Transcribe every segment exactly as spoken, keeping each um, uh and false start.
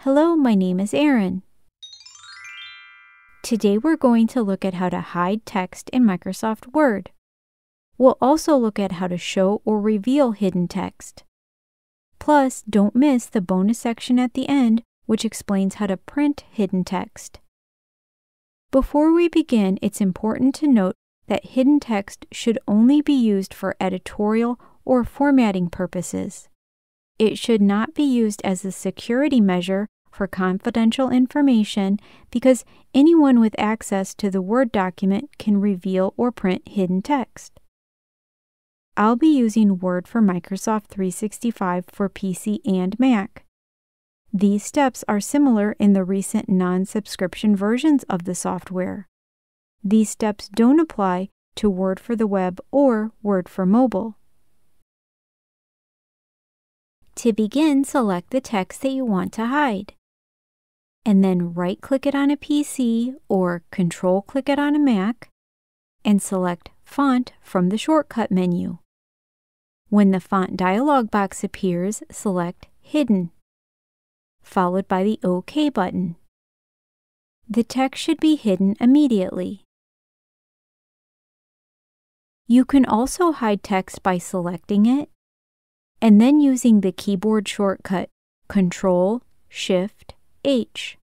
Hello, my name is Erin. Today we're going to look at how to hide text in Microsoft Word. We'll also look at how to show or reveal hidden text. Plus, don't miss the bonus section at the end, which explains how to print hidden text. Before we begin, it's important to note that hidden text should only be used for editorial or formatting purposes. It should not be used as a security measure for confidential information because anyone with access to the Word document can reveal or print hidden text. I'll be using Word for Microsoft three sixty-five for P C and Mac. These steps are similar in the recent non-subscription versions of the software. These steps don't apply to Word for the web or Word for mobile. To begin, select the text that you want to hide, and then right-click it on a P C or Control-click it on a Mac, and select Font from the shortcut menu. When the font dialog box appears, select Hidden, followed by the OK button. The text should be hidden immediately. You can also hide text by selecting it and then using the keyboard shortcut Control Shift H.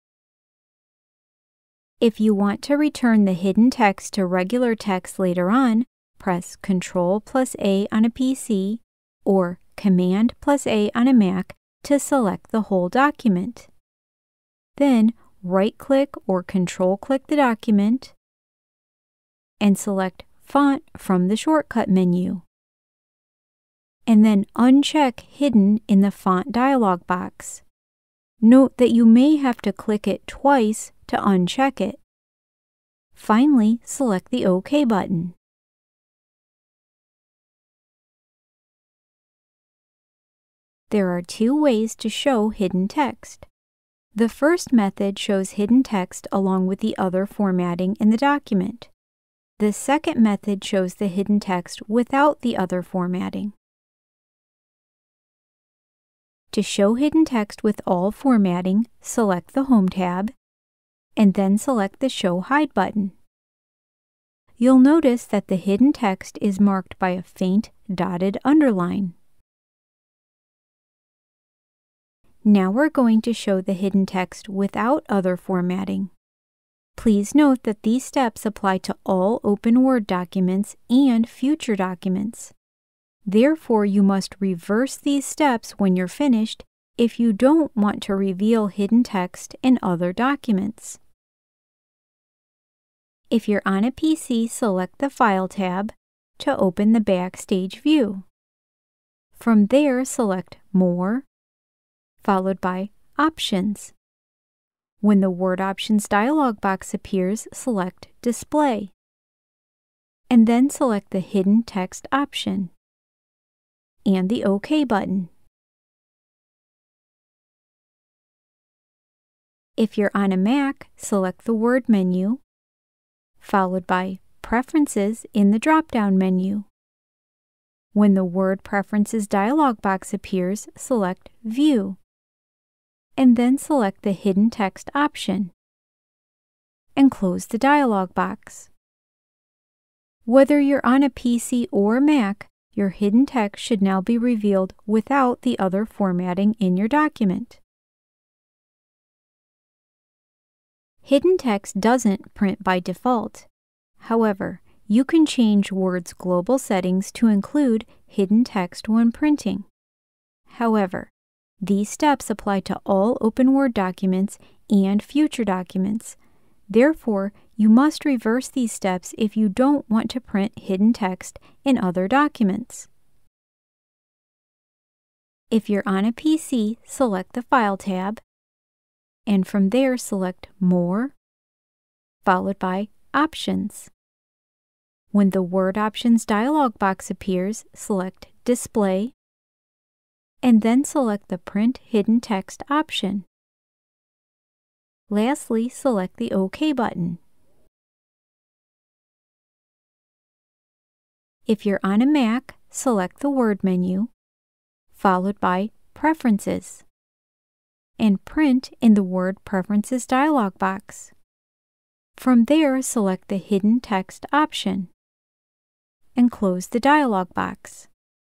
If you want to return the hidden text to regular text later on, press Control plus A on a P C or Command plus A on a Mac to select the whole document. Then right-click or Control-click the document and select Font from the shortcut menu. And then uncheck Hidden in the Font dialog box. Note that you may have to click it twice to uncheck it. Finally, select the OK button. There are two ways to show hidden text. The first method shows hidden text along with the other formatting in the document. The second method shows the hidden text without the other formatting. To show hidden text with all formatting, select the Home tab, and then select the Show Hide button. You'll notice that the hidden text is marked by a faint dotted underline. Now we're going to show the hidden text without other formatting. Please note that these steps apply to all open Word documents and future documents. Therefore, you must reverse these steps when you're finished if you don't want to reveal hidden text in other documents. If you're on a P C, select the File tab to open the Backstage view. From there, select More, followed by Options. When the Word Options dialog box appears, select Display, and then select the Hidden Text option and the OK button. If you're on a Mac, select the Word menu, followed by Preferences in the drop-down menu. When the Word Preferences dialog box appears, select View, and then select the Hidden Text option, and close the dialog box. Whether you're on a P C or Mac, your hidden text should now be revealed without the other formatting in your document. Hidden text doesn't print by default. However, you can change Word's global settings to include hidden text when printing. However, these steps apply to all open Word documents and future documents. Therefore, you must reverse these steps if you don't want to print hidden text in other documents. If you're on a P C, select the File tab, and from there select More, followed by Options. When the Word Options dialog box appears, select Display, and then select the Print Hidden Text option. Lastly, select the OK button. If you're on a Mac, select the Word menu, followed by Preferences. and Print in the Word Preferences dialog box. From there, select the Hidden Text option and close the dialog box.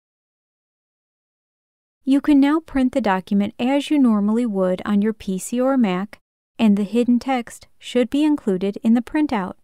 You can now print the document as you normally would on your P C or Mac, and the hidden text should be included in the printout.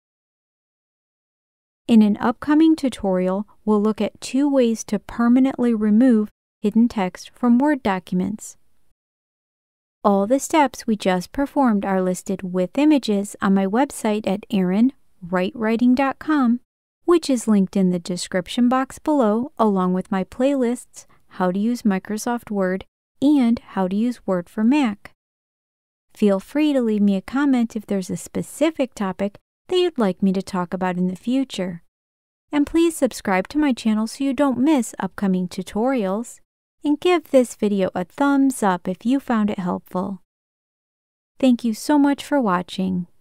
In an upcoming tutorial, we'll look at two ways to permanently remove hidden text from Word documents. All the steps we just performed are listed with images on my website at erin write writing dot com, which is linked in the description box below, along with my playlists, How to Use Microsoft Word, and How to Use Word for Mac. Feel free to leave me a comment if there's a specific topic that you'd like me to talk about in the future. And please subscribe to my channel so you don't miss upcoming tutorials. And give this video a thumbs up if you found it helpful. Thank you so much for watching.